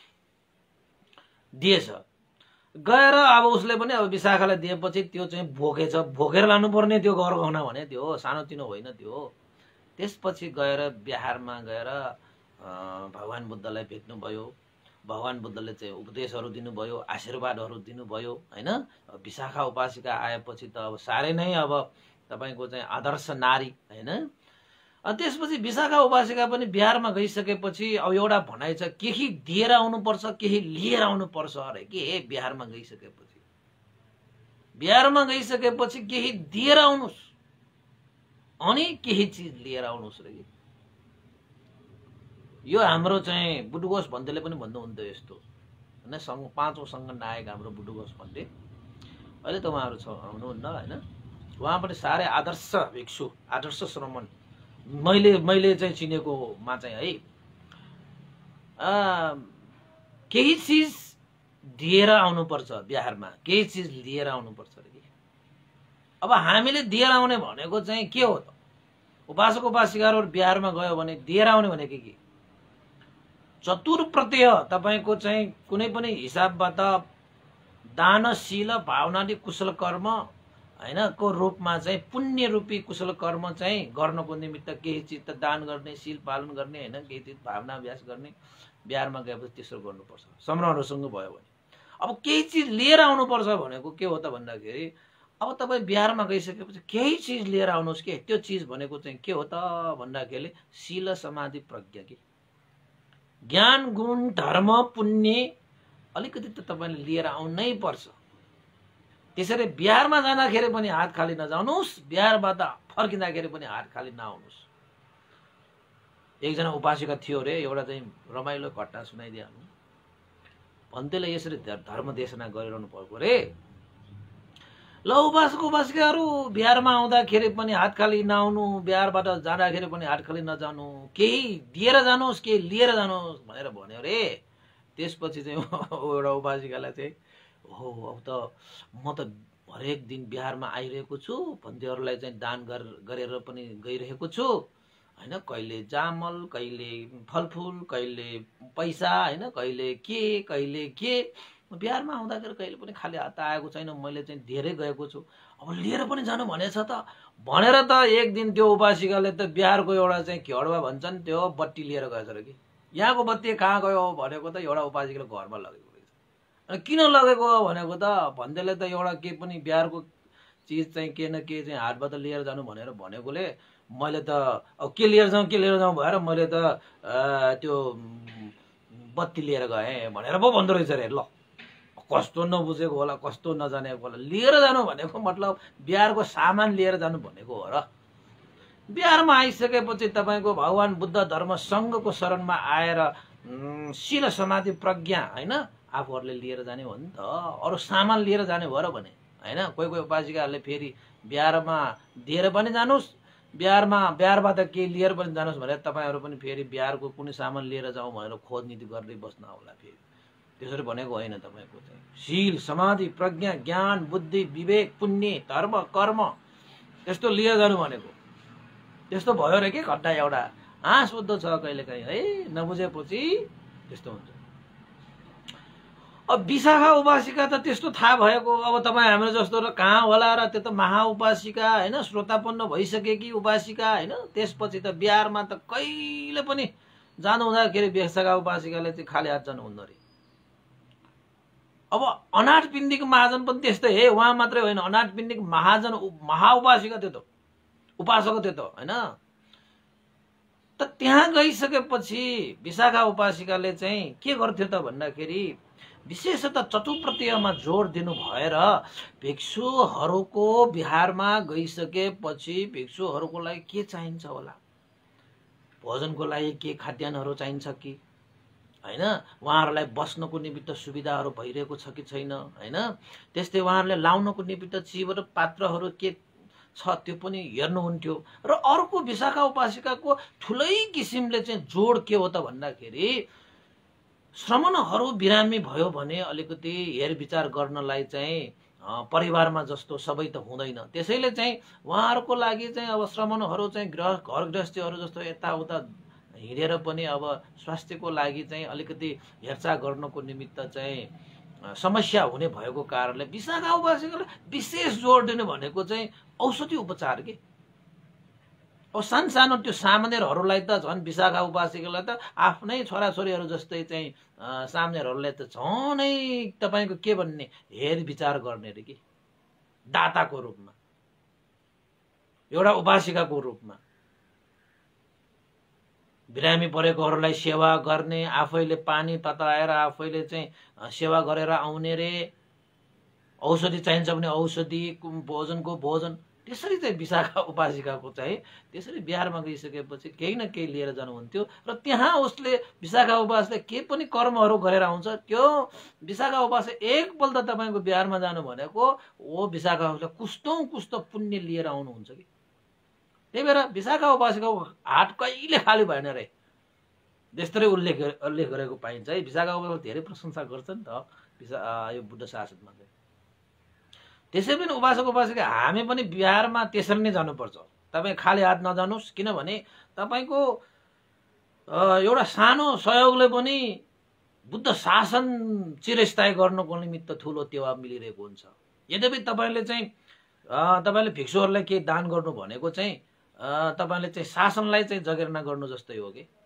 दिएछ। गएर अब उसले पनि अब विशाखालाई दिएपछि त्यो चाहिँ भोगेछ, भोगेर लानुपर्ने त्यो गरगहना भने त्यो सानोतिनो होइन त्यो। त्यसपछि गएर बिहारमा गएर भगवान बुद्धलाई भेट्नुभयो। भगवान बुद्धले चाहिँ उपदेशहरू दिनुभयो, आशीर्वादहरू दिनुभयो होइन। विशाखा उपासिका आएपछि त अब साह्रै नै अब तपाईँको चाहिँ आदर्श नारी होइन। अनि त्यसपछि विशाखा उपासिका पनि बिहारमा गइसकेपछि अब एउटा भनाइ छ केही दिएर आउनुपर्छ केही लिएर आउनुपर्छ अरे के बिहारमा गइसकेपछि। बिहारमा गइसकेपछि केही दिएर आउनुहोस् अनि केही चिज लिएर आउनुहोस् रे। यो हाम्रो चाहिँ बुडुगोस भन्देले पनि भन्नुहुन्थ्यो यस्तो होइन। 5औं सङ्घ नायक हाम्रो बुडुगोस भन्थे, अहिले त उहाँहरू हुनुहुन्न होइन। उहाँ पनि साह्रै आदर्श भिक्षु आदर्श श्रमण मैले चाहिँ चिनेकोमा चाहिँ है केही चिज दिएर आउनुपर्छ बिहारमा केही चिज लिएर आउनुपर्छ रे। अब हामीले दिएर आउने भनेको चाहिँ के हो त? उपासक उपासिकाहरू बिहारमा गयो भने दिएर आउने भनेको के? चतुर प्रत्यय तपाईँको चाहिँ कुनै पनि हिसाबबाट दानशील भावनाले कुशल कर्म होइन को रूपमा चाहिँ पुण्य रूपी कुशल कर्म चाहिँ गर्नको निमित्त केही चिज त दान गर्ने शील पालन गर्ने होइन केही चिज भावना अभ्यास गर्ने बिहारमा गएपछि त्यसो गर्नुपर्छ। सम्राटहरूसँग भयो भने अब केही चिज लिएर आउनुपर्छ भनेको के हो त भन्दाखेरि अब तपाईँ बिहारमा गइसकेपछि केही चिज लिएर आउनुहोस् के, त्यो चिज भनेको चाहिँ के हो त भन्दाखेरि शील समाधि प्रज्ञा कि ज्ञान गुण धर्म पुण्य अलिकति त तपाईँले लिएर आउनै पर्छ। त्यसैले बिहारमा जाँदाखेरि पनि हात खाली नजाउनुहोस्, बिहारबाट फर्किँदाखेरि पनि हात खाली नआउनुहोस्। एकजना उपासिका थियो रे, एउटा चाहिँ रमाइलो घटना सुनाइदिइहाल्नु। भन्तेले यसरी धर्म देशना गरिरहनु पर्को रे। ल उपासक उपासिकाहरू बिहारमा आउँदाखेरि पनि हात खाली नआउनु, बिहारबाट जाँदाखेरि पनि हात खाली नजानु, केही दिएर जानुहोस् केही लिएर जानुहोस् भनेर भन्यो रे। त्यसपछि चाहिँ एउटा उपासिकालाई चाहिँ अब त म त हरेक दिन बिहारमा आइरहेको छु, भन्तेहरूलाई चाहिँ दान गरेर पनि गइरहेको छु हैन, कहिले चामल कहिले फलफुल कहिले पैसा हैन, कहिले के बिहारमा आउँदाखेरि कहिले पनि खाली हात आएको छैन, मैले चाहिँ धेरै गएको छु, अब लिएर पनि जानु भनेछ त भनेर त एक दिन त्यो उपासिकाले त बिहारको एउटा चाहिँ खेडवा भन्छन् त्यो बत्ती लिएर गएछ र कि। यहाँको बत्ती कहाँ गयो भनेको त एउटा उपासिकाले घरमा लगेको रहेछ। अनि किन लगेको भनेको त भन्दैले त एउटा के पनि बिहारको चिज चाहिँ के न के चाहिँ हातबाट लिएर जानु भनेर भनेकोले मैले त अब के लिएर जाउँ भएर मैले त त्यो बत्ती लिएर गएँ भनेर पो भन्दो रहेछ रे। ल कस्तो नबुझेको होला, कस्तो नजानेको होला। लिएर जानु भनेको मतलब बिहारको सामान लिएर जानु भनेको हो र। बिहारमा आइसकेपछि तपाईँको भगवान बुद्ध धर्म सङ्घको शरणमा आएर शील समाधि प्रज्ञा हैन आफूहरूले लिएर जाने हो नि त, अरू सामान लिएर जाने भयो र भने हैन। कोही उपासिकाहरूले फेरि बिहारमा दिएर पनि जानुहोस्, बिहारबाट के लिएर पनि जानुहोस् भनेर तपाईँहरू पनि फेरि बिहारको कुनै सामान लिएर जाउँ भनेर खोज नीति गर्दै बस्न होला। फेरि त्यसरी भनेको होइन। तपाईँको चाहिँ शील समाधि प्रज्ञा ज्ञान बुद्धि विवेक पुण्य धर्म कर्म यस्तो लिएर जानु भनेको त्यस्तो भयो रे के घट्टा एउटा। हाँस उद्धो छ कहिलेकाहीँ है, नबुझेपछि त्यस्तो हुन्छ। अब विशाखा उपासिका त त्यस्तो थाहा भएको, अब तपाईँ हाम्रो जस्तो र कहाँ होला र, त्यो त महा उपासिका होइन, श्रोतापन्न भइसकेकी उपासिका होइन। त्यसपछि त बिहारमा त कहिले पनि जानु हुँदाखेरि विशाखा उपासिकाले चाहिँ खाली हात जानु हुँदो रहेछ। अब अनाथ पिण्डिक महाजन पनि त्यस्तै हे, उहाँ मात्रै होइन, अनाथ पिण्डिक महाजन महा उपासिका थियो त, उपासक थियो त होइन। त त्यहाँ गइसकेपछि विशाखा उपासिकाले चाहिँ के गर्थ्यो त भन्दाखेरि विशेषतः चतुप्रत्ययमा जोड दिनु भएर भिक्षुहरूको बिहारमा गइसकेपछि भिक्षुहरूको लागि के चाहिन्छ होला, भोजनको लागि के खाद्यान्नहरू चाहिन्छ कि हैन, उहाँहरूलाई बस्नको निमित्त सुविधाहरू भइरहेको छ कि छैन हैन, त्यस्तै उहाँहरूले लाउनको निमित्त चिब र पात्रहरू के छ त्यो पनि हेर्नुहुन्थ्यो। र अर्को विशाखा उपासिकाको ठुलै किसिमले चाहिँ जोड के हो त भन्दाखेरि श्रमणहरू बिरामी भयो भने अलिकति हेरविचार गर्नलाई चाहिँ परिवारमा जस्तो सबै त हुँदैन। त्यसैले चाहिँ उहाँहरूको लागि चाहिँ अब श्रमणहरू चाहिँ घर गृहस्थीहरू जस्तो यताउता हिँडेर पनि अब स्वास्थ्यको लागि चाहिँ अलिकति हेरचाह गर्नको निमित्त चाहिँ समस्या हुने भएको कारणले विशाखा उपासिकाले विशेष जोड दिनु भनेको चाहिँ औषधि उपचार के। अब सानो त्यो सामान्यहरूलाई त झन् विशाखा उपासिकालाई त आफ्नै छोराछोरीहरू जस्तै चाहिँ सामान्यहरूलाई त झनै तपाईँको के भन्ने हेरविचार गर्ने रे कि, दाताको रूपमा, एउटा उपासिकाको रूपमा बिरामी परेकोहरूलाई सेवा गर्ने, आफैले पानी तताएर आफैले चाहिँ सेवा गरेर आउने रे, औषधि चाहिन्छ भने औषधि, भोजनको भोजन, त्यसरी चाहिँ विशाखा उपासिकाको चाहिँ त्यसरी बिहारमा गइसकेपछि केही न केही लिएर जानुहुन्थ्यो। र त्यहाँ उसले विशाखा उपासले के पनि कर्महरू गरेर आउँछ। त्यो विशाखा उपास एकपल्ट तपाईँको बिहारमा जानु भनेको ओ विशाखा उपासले कुस्तो पुण्य लिएर आउनुहुन्छ कि। त्यही भएर विशाखा उपासिकाको हात कहिले खाली भएन रे, त्यस्तै उल्लेख गरेको पाइन्छ है। विशाखा उपासले धेरै प्रशंसा गर्छ नि त यो बुद्ध शासनमा चाहिँ। त्यसै पनि उपासक उपासिका हामी पनि बिहारमा त्यसरी नै जानुपर्छ। तपाईँ खाली हात नजानुहोस्, किनभने तपाईँको एउटा सानो सहयोगले पनि बुद्ध शासन चिरस्थायी गर्नको निमित्त ठुलो टेवा मिलिरहेको हुन्छ। यद्यपि तपाईँले भिक्षुहरूलाई केही दान गर्नु भनेको चाहिँ तपाईँले चाहिँ शासनलाई चाहिँ जगेर्ना गर्नु जस्तै हो कि।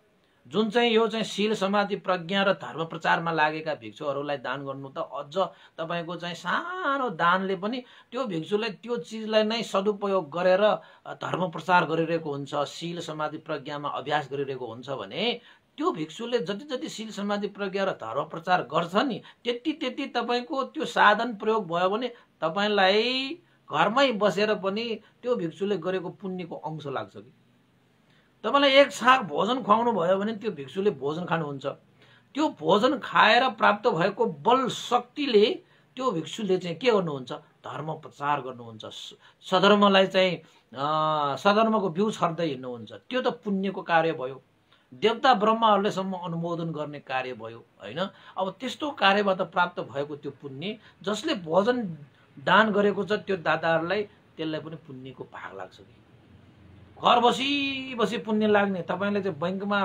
जुन चाहिँ यो चाहिँ शील समाधि प्रज्ञा र धर्म प्रचारमा लागेका भिक्षुहरूलाई दान गर्नु त अझ तपाईँको चाहिँ सानो दानले पनि त्यो भिक्षुलाई त्यो चिजलाई नै सदुपयोग गरेर धर्म प्रचार गरिरहेको हुन्छ, शील समाधि प्रज्ञामा अभ्यास गरिरहेको हुन्छ भने त्यो भिक्षुले जति जति शील समाधि प्रज्ञा र धर्म प्रचार गर्छ नि त्यति तपाईँको त्यो साधन प्रयोग भयो भने तपाईँलाई घरमै बसेर पनि त्यो भिक्षुले गरेको पुण्यको अंश लाग्छ कि। तपाईँलाई एक छाक भोजन खुवाउनु भयो भने त्यो भिक्षुले भोजन खानुहुन्छ, त्यो भोजन खाएर प्राप्त भएको बल शक्तिले त्यो भिक्षुले चाहिँ के गर्नुहुन्छ, धर्म प्रचार गर्नुहुन्छ, सधर्मलाई चाहिँ सधर्मको बिउ छर्दै हिँड्नुहुन्छ। त्यो त पुण्यको कार्य भयो, देवता ब्रह्माहरूले सम्म अनुमोदन गर्ने कार्य भयो हैन। अब त्यस्तो कार्यबाट प्राप्त भएको त्यो पुण्य जसले भोजन दान गरेको छ त्यो दाताहरूलाई त्यसलाई पनि पुण्यको भाग लाग्छ कि। घर बसी बसी पुण्य लाग्ने, तपाईँले चाहिँ बैंकमा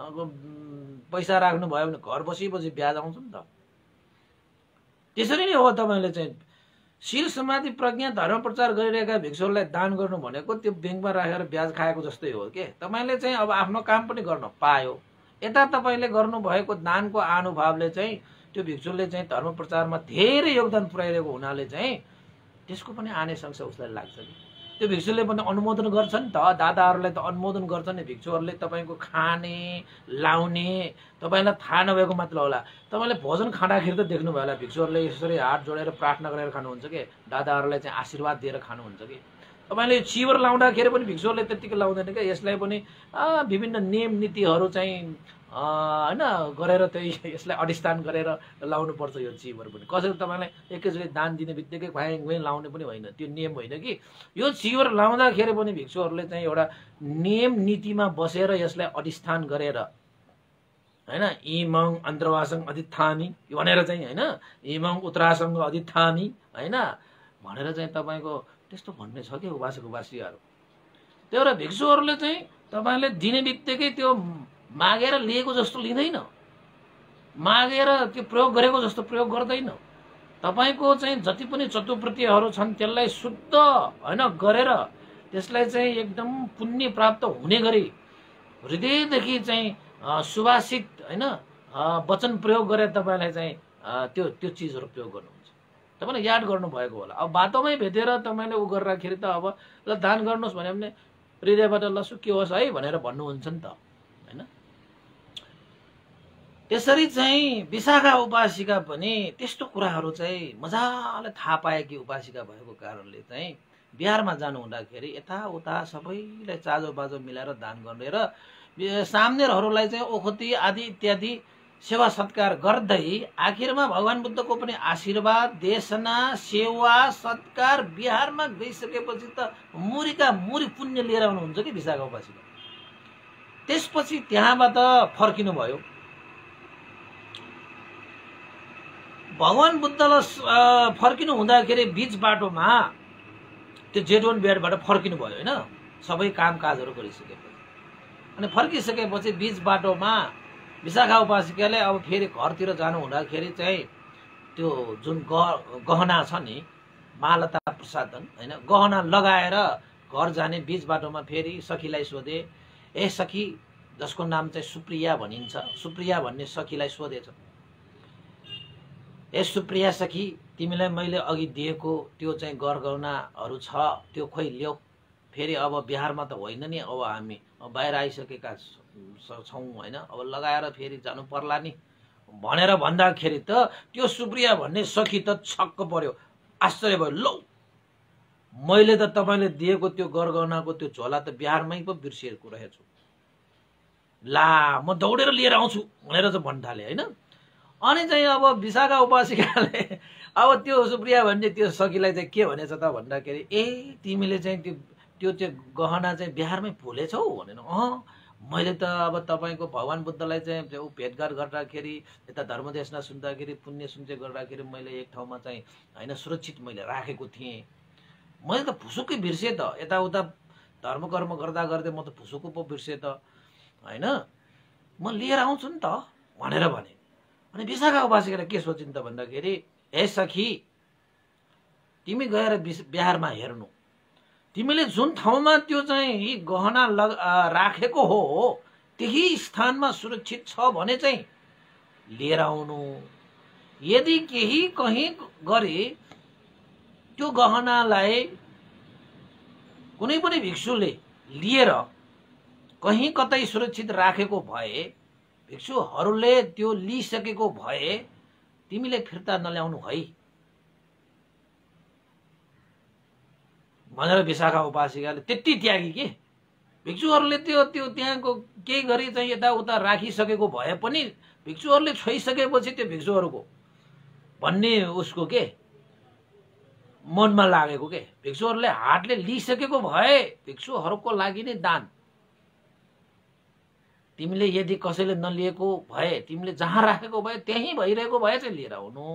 पैसा राख्नु भयो भने घर बसी बसी ब्याज आउँछ नि त। त्यसरी नै हो, तपाईँले चाहिँ शील समाधि प्रज्ञा धर्म प्रचार गरिरहेका भिक्षुहरूलाई दान गर्नु भनेको त्यो बैंकमा राखेर ब्याज खाएको जस्तै हो के। तपाईँले चाहिँ अब आफ्नो काम पनि गर्न पायो, यता तपाईँले गर्नुभएको दानको अनुभवले चाहिँ त्यो भिक्षुले चाहिँ धर्म प्रचारमा धेरै योगदान पुर्याइरहेको हुनाले चाहिँ त्यसको पनि आने संश उसलाई लाग्छ कि। त्यो भिक्षुले पनि अनुमोदन गर्छ नि त, दादाहरूलाई त अनुमोदन गर्छ नि भिक्षुहरूले। तपाईँको खाने लाउने तपाईँलाई थाहा नभएको मात्र होला, तपाईँले भोजन खाँदाखेरि त देख्नुभयो होला भिक्षुहरूले यसरी हात जोडेर प्रार्थना गरेर खानुहुन्छ कि, दादाहरूलाई चाहिँ आशीर्वाद दिएर खानुहुन्छ कि। तपाईँले चिवर लाउँदाखेरि पनि भिक्षुहरूले त्यत्तिकै लाउँदैन क्या, यसलाई पनि विभिन्न नियम नीतिहरू चाहिँ हैन गरेर त्यही यसलाई अधिष्ठान गरेर लाउनुपर्छ यो चिवर पनि। कसरी तपाईँलाई एकैचोटि दान दिने बित्तिकै खुवाइ लाउने पनि होइन, त्यो नियम होइन कि। यो चिवर लाउँदाखेरि पनि भिक्षुहरूले चाहिँ एउटा नियम नीतिमा बसेर यसलाई अधिष्ठान गरेर हैन, इमं अन्तर्वासं अधिष्ठामि भनेर चाहिँ हैन, इमं उत्तरासं अधिष्ठामि हैन भनेर चाहिँ तपाईँको त्यस्तो भन्ने छ कि उपासक उपासिकाहरू। त्यो भएर भिक्षुहरूले चाहिँ तपाईँले दिने बित्तिकै त्यो मागेर लिएको जस्तो लिँदैन, मागेर त्यो प्रयोग गरेको जस्तो प्रयोग गर्दैन। तपाईँको चाहिँ जति पनि चतुर्वृत्तिहरू छन् त्यसलाई शुद्ध हैन गरेर त्यसलाई चाहिँ एकदम पुण्य प्राप्त हुने गरी हृदयदेखि चाहिँ सुभाषित हैन वचन प्रयोग गरेर तपाईँलाई चाहिँ त्यो त्यो चिजहरू प्रयोग गर्नुहुन्छ। तपाईँले याद गर्नुभएको होला। अब बाटोमै भेटेर तपाईँले उ गर्दाखेरि त अब ल दान गर्नुहोस् भने पनि हृदयबाट ल सुखी होस् है भनेर भन्नुहुन्छ नि त हैन। त्यसरी चाहिँ विशाखा उपासिका पनि त्यस्तो कुराहरू चाहिँ मजाले थाहा पाएकी उपासिका भएको कारणले चाहिँ बिहारमा जानु हुँदाखेरि यताउता सबैलाई चाजो बाजो मिलाएर दान गर्ने र सामनेरहरूलाई चाहिँ ओखती आदि इत्यादि सेवा सत्कार गर्दै आखिरमा भगवान बुद्धको पनि आशीर्वाद देशना सेवा सत्कार बिहारमा गइसकेपछि त मुरीका मुरी पुण्य लिएर आउनुहुन्छ कि विशाखा उपासिका। त्यसपछि त्यहाँबाट फर्किनु भयो। भगवान बुद्धलाई फर्किनु हुँदाखेरि बीच बाटोमा त्यो जेठवन बेडबाट फर्किनु भयो हैन, सबै कामकाजहरू गरिसकेपछि। अनि फर्किसकेपछि बीच बाटोमा विशाखा उपासिकाले अब फेरि घरतिर जानु हुँदाखेरि चाहिँ त्यो जुन गहना छ नि मालता प्रसादन हैन, गहना लगाएर घर जाने बीच बाटोमा फेरि सखीलाई सोधे, ए सखी जसको नाम चाहिँ सुप्रिया भनिन्छ, सुप्रिया भन्ने सखीलाई सोधेछ, ए सुप्रिया सखी तिमीलाई मैले अघि दिएको त्यो चाहिँ गरगहनाहरू छ त्यो खोइ ल्याऊ, फेरि अब बिहारमा त होइन नि, अब हामी बाहिर आइसकेका छौँ होइन, अब लगाएर फेरि जानु पर्ला नि भनेर भन्दाखेरि त त्यो सुप्रिया भन्ने सखी त छक्क पर्यो, आश्चर्य भयो। लौ मैले त तपाईँले दिएको त्यो गरगहनाको त्यो झोला त बिहारमै पो बिर्सिएको रहेछु, ला म दौडेर लिएर आउँछु भनेर चाहिँ भन्न थाले होइन। अनि चाहिँ अब विशाखा उपासिकाले अब त्यो सुप्रिया भन्ने त्यो सखीलाई चाहिँ के भनेछ त भन्दाखेरि, ए तिमीले चाहिँ त्यो त्यो गहना चाहिँ बिहारमै भुलेछौ भनेन। मैले त अब तपाईँको भगवान बुद्धलाई चाहिँ भेटघाट गर्दाखेरि यता धर्मदेशना सुन्दाखेरि पुण्य सुन्चे गर्दाखेरि मैले एक ठाउँमा चाहिँ होइन सुरक्षित मैले राखेको थिएँ, मैले त फुसुकै बिर्सेँ त, यताउता धर्मकर्म गर्दा गर्दै म त फुसुको पो बिर्सेँ त होइन, म लिएर आउँछु नि त भनेर भने। अनि विशाखा उपासिकाले के सोचिन् त भन्दाखेरि, हे सखी तिमी गएर बिहारमा हेर्नु, तिमीले जुन ठाउँमा त्यो चाहिँ गहना राखेको हो त्यही स्थानमा सुरक्षित छ भने चाहिँ लिएर आउनु। यदि केही कहीँ गरे त्यो गहनालाई कुनै पनि भिक्षुले लिएर कहीँ कतै सुरक्षित राखेको भए, भिक्षुहरूले त्यो लिइसकेको भए तिमीले फिर्ता नल्याउनु है भनेर विशाखा उपासिकाले त्यति त्यागी के। भिक्षुहरूले त्यो त्यहाँको केही गरी चाहिँ यताउता राखिसकेको भए पनि भिक्षुहरूले छोइसकेपछि त्यो भिक्षुहरूको भन्ने उसको के मनमा लागेको के। भिक्षुहरूले हातले लिइसकेको भए भिक्षुहरूको लागि नै दान। तिमीले यदि कसैले नलिएको भए, तिमीले जहाँ राखेको भए त्यहीँ भइरहेको भए चाहिँ लिएर आउनु।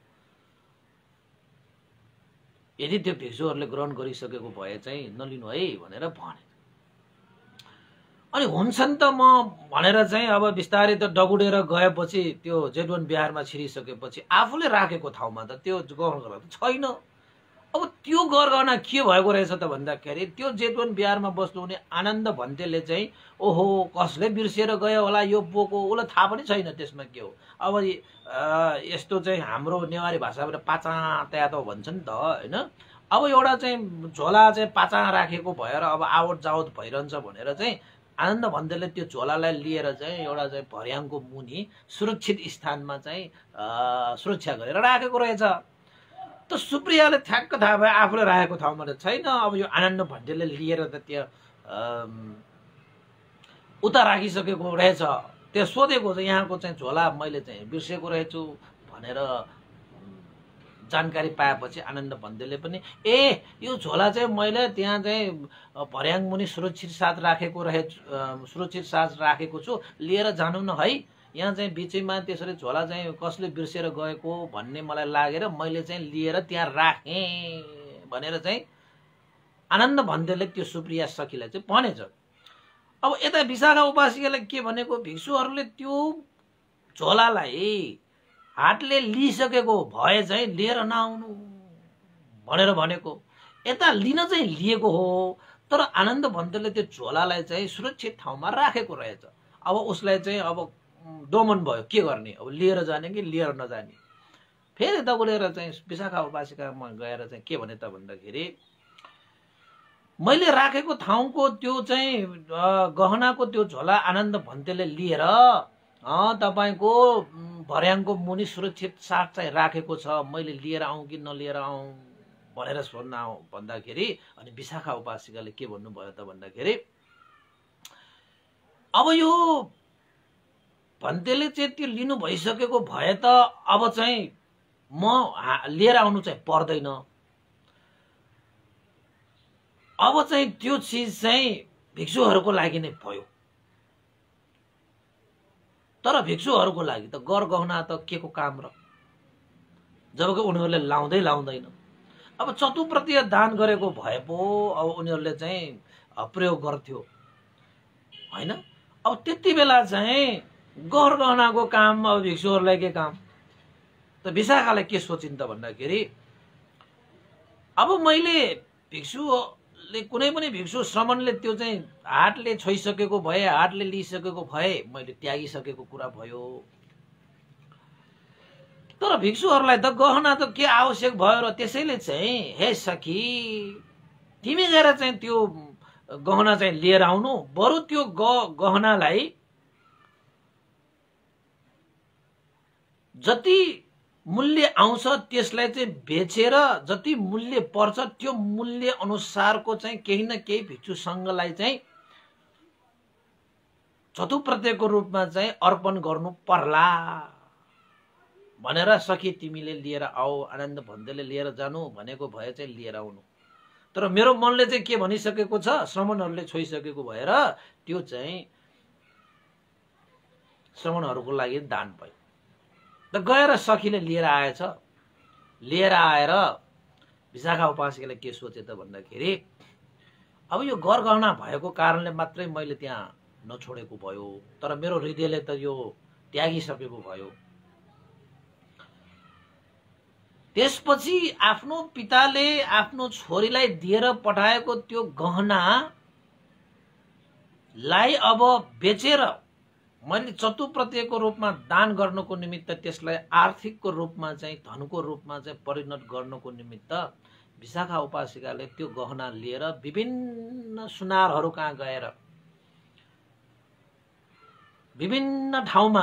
यदि त्यो भिक्षुहरूले ग्रहण गरिसकेको भए चाहिँ नलिनु है भनेर भने। अनि हुन्छन् त म भनेर चाहिँ अब बिस्तारै त डगुडेर गएपछि त्यो जेठवन बिहारमा छिरिसकेपछि आफूले राखेको ठाउँमा त त्यो गहना त छैन। अब त्यो गरगहना के भएको रहेछ त भन्दाखेरि त्यो जेठवन बिहारमा बस्नुहुने आनन्द भन्तेले चाहिँ ओहो कसले बिर्सिएर गयो होला यो बोको, उसलाई थाहा पनि छैन त्यसमा के हो। अब यस्तो चाहिँ हाम्रो नेवारी भाषाबाट पाचा त्यातो भन्छ नि त होइन। अब एउटा चाहिँ झोला चाहिँ पाचा राखेको भएर अब आवत जावत भइरहन्छ भनेर चाहिँ आनन्द भन्तेले त्यो झोलालाई लिएर चाहिँ एउटा चाहिँ भर्याङको मुनि सुरक्षित स्थानमा चाहिँ सुरक्षा गरेर राखेको रहेछ। त सुप्रियाले ठ्याक्क थाहा भयो आफूले राखेको ठाउँमा त छैन। अब यो आनन्द भन्तेले लिएर त त्यो उता राखिसकेको रहेछ। त्यो सोधेको चाहिँ यहाँको चाहिँ झोला मैले चाहिँ बिर्सेको रहेछु भनेर जानकारी पाएपछि आनन्द भन्तेले पनि ए यो झोला चाहिँ मैले त्यहाँ चाहिँ भर्याङ मुनि सुरक्षित साथ राखेको छु, लिएर जानु न है। यहाँ चाहिँ बिचैमा त्यसरी झोला चाहिँ कसले बिर्सेर गएको भन्ने मलाई लागेर मैले चाहिँ लिएर त्यहाँ राखेँ भनेर चाहिँ आनन्द भन्तेले त्यो सुप्रिया सखीलाई चाहिँ भनेछ। अब यता विशाखा उपासिकाले के भनेको, भिक्षुहरूले त्यो झोलालाई हातले लिइसकेको भए चाहिँ लिएर नआउनु भनेर भनेको। यता लिन चाहिँ लिएको हो तर आनन्द भन्तेले त्यो झोलालाई चाहिँ सुरक्षित ठाउँमा राखेको रहेछ। अब उसलाई चाहिँ अब दोमन भयो के गर्ने, अब लिएर जाने कि लिएर नजाने। फेरि दगुरेर चाहिँ विशाखा उपासिकामा गएर चाहिँ के भने त भन्दाखेरि मैले राखेको ठाउँको त्यो चाहिँ गहनाको त्यो झोला आनन्द भन्तेले लिएर तपाईको भर्याङको मुनि सुरक्षित साथ चाहिँ राखेको छ, मैले लिएर आउँ कि नलिएर आउँ भनेर सोध्न भन्दाखेरि अनि विशाखा उपासिकाले के भन्नुभयो त भन्दाखेरि अब यो भन्तेले चाहिँ त्यो लिनु भइसकेको भए त अब चाहिँ म लिएर आउनु चाहिँ पर्दैन। अब चाहिँ त्यो चिज चाहिँ भिक्षुहरूको लागि नै भयो। तर भिक्षुहरूको लागि त गरगहना त के को काम र, जबकि उनीहरूले लाउँदैन। अब चतुप्रतीय दान गरेको भए पो अब उनीहरूले चाहिँ प्रयोग गर्थ्यो होइन। अब त्यति बेला चाहिँ गरगहनाको काम अब भिक्षुहरूलाई के काम। त विशाखाले के सोचिन् त भन्दाखेरि अब मैले भिक्षुले कुनै पनि भिक्षु श्रमणले त्यो चाहिँ हातले छोइसकेको भए, हातले लिइसकेको भए मैले त्यागिसकेको कुरा भयो। तर भिक्षुहरूलाई त गहना त के आवश्यक भयो र, त्यसैले चाहिँ हे सखी तिमी गएर चाहिँ त्यो गहना चाहिँ लिएर आउनु, बरु त्यो गहनालाई जति मूल्य आउँछ त्यसलाई चाहिँ बेचेर जति मूल्य पर्छ त्यो मूल्य अनुसारको चाहिँ केही न केही भिक्षु संघलाई चाहिँ चतुप्रत्ययको रूपमा चाहिँ अर्पण गर्नु पर्ला भनेर सखी तिमीले लिएर आऊ, आनन्द भन्तेले लिएर जानु भनेको भए चाहिँ लिएर आउनु। तर मेरो मनले चाहिँ के भनिसकेको छ, श्रमणहरूले छोइसकेको भएर त्यो चाहिँ श्रमणहरूको लागि दान भयो। त गएर सखीले लिएर आएछ। लिएर आएर विशाखा उपासिकाले के सोचे त भन्दाखेरि अब यो गरगहना भएको कारणले मात्रै मैले त्यहाँ नछोडेको भयो, तर मेरो हृदयले त यो त्यागिसकेको भयो। त्यसपछि आफ्नो पिताले आफ्नो छोरीलाई दिएर पठाएको त्यो गहना लाई अब बेचेर मैले चतुप्रत्यको रूपमा दान गर्नको निमित्त त्यसलाई आर्थिकको रूपमा चाहिँ धनको रूपमा चाहिँ परिणत गर्नको निमित्त विशाखा उपासिकाले त्यो गहना लिएर विभिन्न सुनारहरू कहाँ गएर विभिन्न ठाउँमा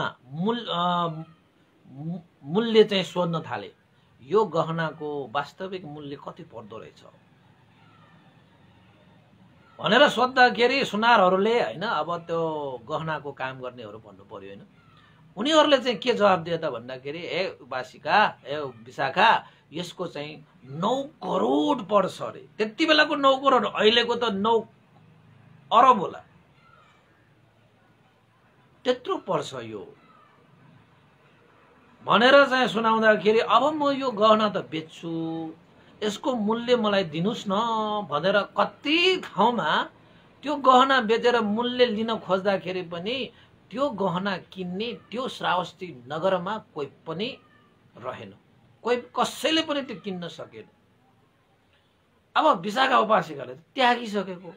मूल्य चाहिँ सोध्न थाले। यो गहनाको वास्तविक मूल्य कति पर्दो रहेछ भनेर सोद्धाखेरि सुनारहरूले हैन अब त्यो गहनाको काम गर्नेहरू भन्नु पर्यो हैन। उनीहरूले चाहिँ के जवाब दिए त भन्दाखेरि ए उपासिका ए विशाखा यसको चाहिँ 9 करोड पर्छ अरे। त्यति बेलाको 9 करोड अहिलेको त 9 अरब होला त्यत्रो पर्छ यो भनेर चाहिँ सुनाउँदाखेरि अब म यो गहना त बेच्छु यसको मूल्य मलाई दिनुस् न भनेर कति ठाउँमा त्यो गहना बेचेर मूल्य लिन खोज्दाखेरि पनि त्यो गहना किन्ने त्यो श्रावस्ती नगरमा कोही पनि रहेन, कोही कसैले पनि त्यो किन्न सकेन। अब विशाखा उपासिकाले त्यागिसकेको।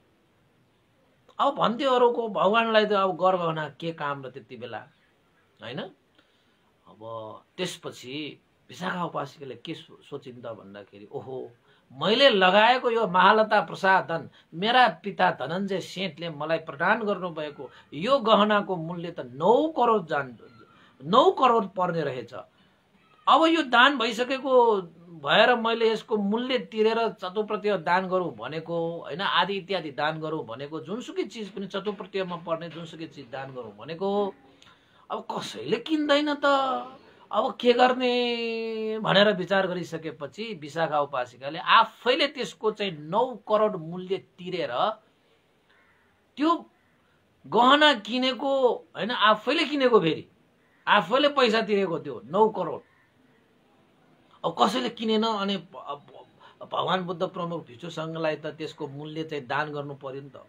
अब भन्थ्यो अरूको भगवानलाई त अब गर्व हुन के काम र त्यति बेला हैन। अब त्यसपछि विशाखा उपासिकाले के सोचिन् त भन्दाखेरि ओहो मैले लगाएको यो महालता प्रसादन मेरा पिता धनञ्जय सेठले मलाई प्रदान गर्नुभएको यो गहनाको मूल्य त 9 करोड पर्ने रहेछ। अब यो दान भइसकेको भएर मैले यसको मूल्य तिरेर चतुप्रत्यय दान गरौँ भनेको हैन, आदि इत्यादि दान गरौँ भनेको, जुनसुकै चिज पनि चतुप्रत्ययमा पर्ने जुनसुकै चिज दान गरौँ भनेको अब कसैले किन्दैन त अब के गर्ने भनेर विचार गरिसकेपछि विशाखा उपासिकाले आफैले त्यसको चाहिँ 9 करोड मूल्य तिरेर त्यो गहना किनेको हैन, आफैले किनेको, फेरि आफैले पैसा तिरेको त्यो 9 करोड। अब कसैले किनेन अनि भगवान बुद्ध प्रमुख भिक्षुसँगलाई त त्यसको मूल्य चाहिँ दान गर्नु पर्यो नि त।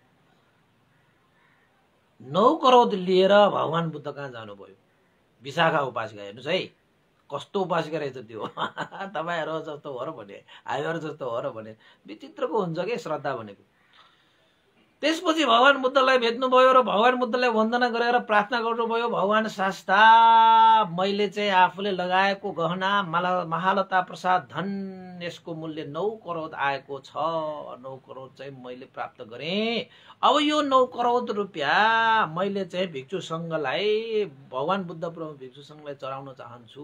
9 करोड लिएर भगवान बुद्ध कहाँ जानुभयो? विशाखा उपासिका। हेर्नुहोस् है कस्तो उपासिका रहेछ त्यो। तपाईहरु जस्तो हो र भने, हामीहरु जस्तो हो र भने विचित्रको हुन्छ के श्रद्धा भनेको। त्यसपछि भगवान बुद्धलाई भेट्नुभयो र भगवान बुद्धलाई वन्दना गरेर प्रार्थना गर्नुभयो, भगवान शास्ता मैले चाहिँ आफूले लगाएको गहना महालता प्रसाद धन यसको मूल्य 9 करोड आएको छ, 9 करोड चाहिँ मैले प्राप्त गरेँ। अब यो 9 करोड रुपियाँ मैले चाहिँ भिक्षु संघलाई, भगवान बुद्ध प्रमुख भिक्षु संघलाई चढाउन चाहन्छु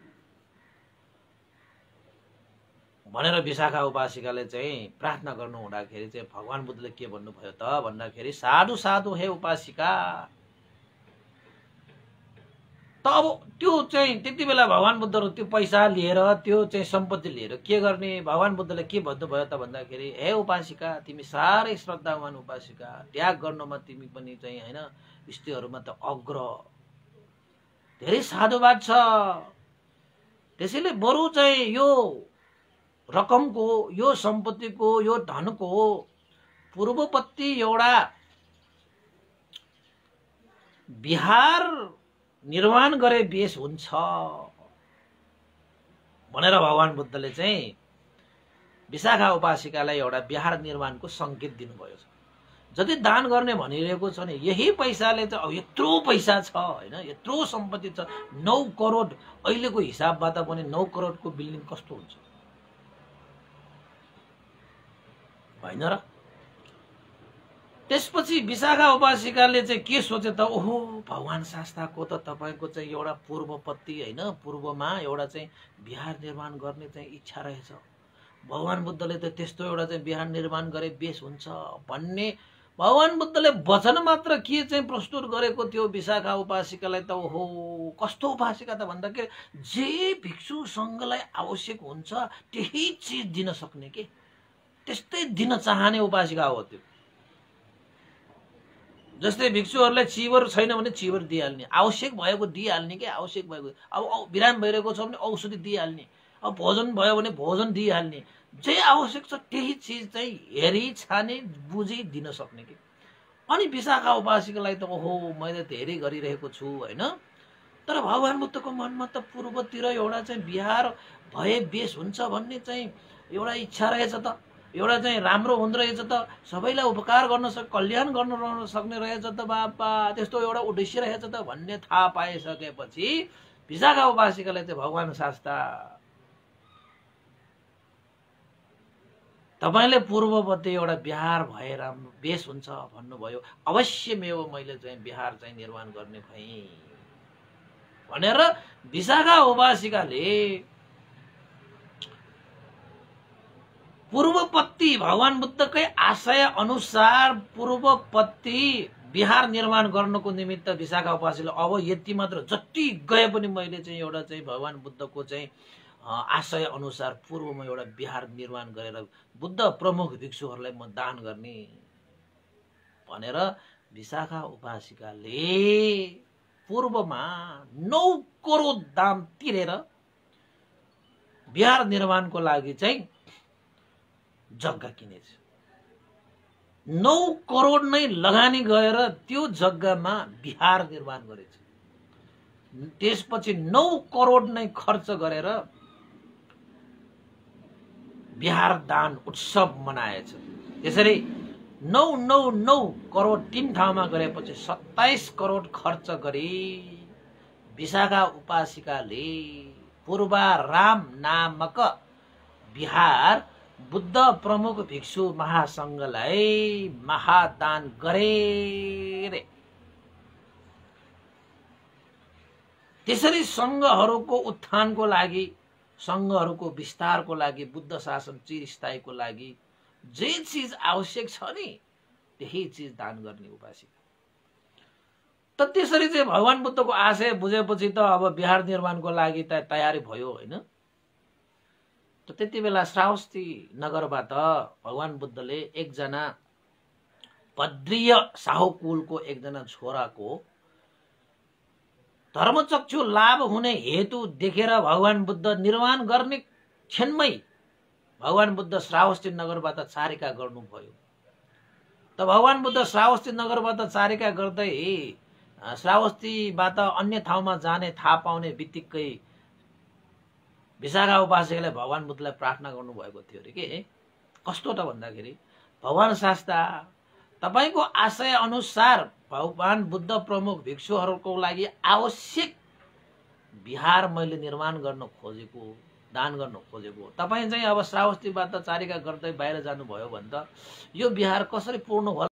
भनेर विशाखा उपासिकाले चाहिँ प्रार्थना गर्नु हुँदाखेरि चाहिँ भगवान बुद्धले के भन्नुभयो त भन्दाखेरि साधु साधु हे उपासिका। त अब त्यो चाहिँ त्यति बेला भगवान बुद्धले त्यो पैसा लिएर त्यो चाहिँ सम्पत्ति लिएर के गर्ने? भगवान बुद्धले के भन्नुभयो त भन्दाखेरि हे उपासिका तिमी साह्रै श्रद्धावान उपासिका, त्याग गर्नुमा तिमी पनि चाहिँ हैन स्त्रीहरुमा त अग्र, धेरै साधुवाद छ। त्यसैले बरु चाहिँ यो रकमको, यो सम्पत्तिको, यो धनको पूर्वपट्टि एउटा बिहार निर्माण गरे बेस हुन्छ भनेर भगवान बुद्धले चाहिँ विशाखा उपासिकालाई एउटा बिहार निर्माणको संकेत दिनुभयो। जति दान गर्ने भनिरहेको छ नि यही पैसाले चाहिँ अब यत्रो पैसा छ हैन, यत्रो सम्पत्ति छ, 9 करोड अहिलेको हिसाबबाट पनि 9 करोडको बिल्डिङ कस्तो हुन्छ हैन र? त्यसपछि विशाखा उपासिकाले चाहिँ के सोचे त ओहो भगवान शास्ताको त तपाईको चाहिँ एउटा पूर्वपट्टि हैन, पूर्वमा एउटा चाहिँ बिहार निर्माण गर्ने चाहिँ इच्छा रहेछ। भगवान बुद्धले त त्यस्तो एउटा चाहिँ बिहार निर्माण गरे बेस हुन्छ भन्ने भगवान बुद्धले वचन मात्र के चाहिँ प्रस्तुत गरेको थियो विशाखा उपासिकालाई त ओहो कस्तो उपासिका त भन्दाखेरि जे भिक्षु संघलाई आवश्यक हुन्छ त्यही चीज दिन सक्ने के, त्यस्तै दिन चाहने उपासिका हो त्यो। जस्तै भिक्षुहरुलाई चिवर छैन भने चिवर दिइहाल्ने, आवश्यक भएको दिइहाल्ने के, आवश्यक भएको अब बिराम भइरहेको छ भने औषधि दिइहाल्ने, अब भोजन भयो भने भोजन दिइहाल्ने, जे आवश्यक छ त्यही चीज चाहिँ हेरी छाने बुझी दिन सक्ने के। अनि विशाखा उपासिकालाई त ओहो मैले धेरै गरिरहेको छु हैन, तर भगवान बुद्धको मनमा त पूर्वतिर एउटा चाहिँ बिहार भए बेस हुन्छ भन्ने चाहिँ एउटा इच्छा रहेछ त। एउटा चाहिँ राम्रो हुँदो रहेछ त, सबैलाई उपकार गर्न कल्याण गर्न सक्ने रहेछ त बापा, त्यस्तो एउटा उद्देश्य रहेछ त भन्ने थाहा पाइसकेपछि विशाखा उपासिकाले चाहिँ भगवान शास्ता तपाईले पूर्वपट्टि एउटा बिहार भएर बेस हुन्छ भन्नुभयो, अवश्यमेव मैले चाहिँ बिहार चाहिँ निर्माण गर्ने भएँ भनेर विशाखा उपासिकाले पूर्वपत्ति भगवान बुद्धकै आशय अनुसार पूर्वपत्ति बिहार निर्माण गर्नको निमित्त विशाखा उपासिकाले अब यति मात्र जति गए पनि मैले चाहिँ एउटा चाहिँ भगवान बुद्धको चाहिँ आशय अनुसार पूर्वमा एउटा बिहार निर्माण गरेर बुद्ध प्रमुख भिक्षुहरूलाई म दान गर्ने भनेर विशाखा उपासिकाले पूर्वमा 9 करोड दाम तिरेर बिहार निर्माणको लागि चाहिँ जग्गा किनेछ। 9 करोड नै लगानी गरेर त्यो जग्गामा बिहार निर्माण गरेछ। त्यसपछि 9 करोड नै खर्च गरेर बिहार दान उत्सव मनाएछ। त्यसरी 999 करोड 3 ठाउँमा गरेपछि 27 करोड खर्च गरी विशाखा उपासिकाले पूर्वाराम नामक बिहार बुद्ध प्रमुख भिक्षु महासंघलाई महादान गरे रे। त्यसरी संघहरूको उत्थानको लागि, संघहरूको विस्तारको लागि, बुद्ध शासन चिरस्थायीको लागि जे चीज आवश्यक छ नि त्यही चीज दान गर्ने उपासिका। त त्यसरी चाहिँ भगवान बुद्धको आशय बुझेपछि त अब बिहार निर्माणको लागि त तयारी भयो हैन। त त्यति बेला श्रावस्ती नगरबाट भगवान बुद्धले एकजना भद्रीय साहुकुलको एकजना छोराको धर्मचक्षु लाभ हुने हेतु देखेर भगवान बुद्ध निर्माण गर्ने क्षणमै भगवान बुद्ध श्रावस्ती नगरबाट चारिका गर्नुभयो। त भगवान बुद्ध श्रावस्ती नगरबाट चारिका गर्दै श्रावस्तीबाट अन्य ठाउँमा जाने थाहा पाउने बित्तिकै विशाखा उपासिकाले भगवान बुद्धलाई प्रार्थना गर्नुभएको थियो अरे के कस्तो त भन्दाखेरि, भगवान शास्ता तपाईको आशय अनुसार भगवान बुद्ध प्रमुख भिक्षुहरूको लागि आवश्यक बिहार मैले निर्माण गर्न खोजेको, दान गर्न खोजेको, तपाईं चाहिँ अब श्रावस्तीबाट चारिका गर्दै बाहिर जानुभयो भने त यो बिहार कसरी पूर्ण होला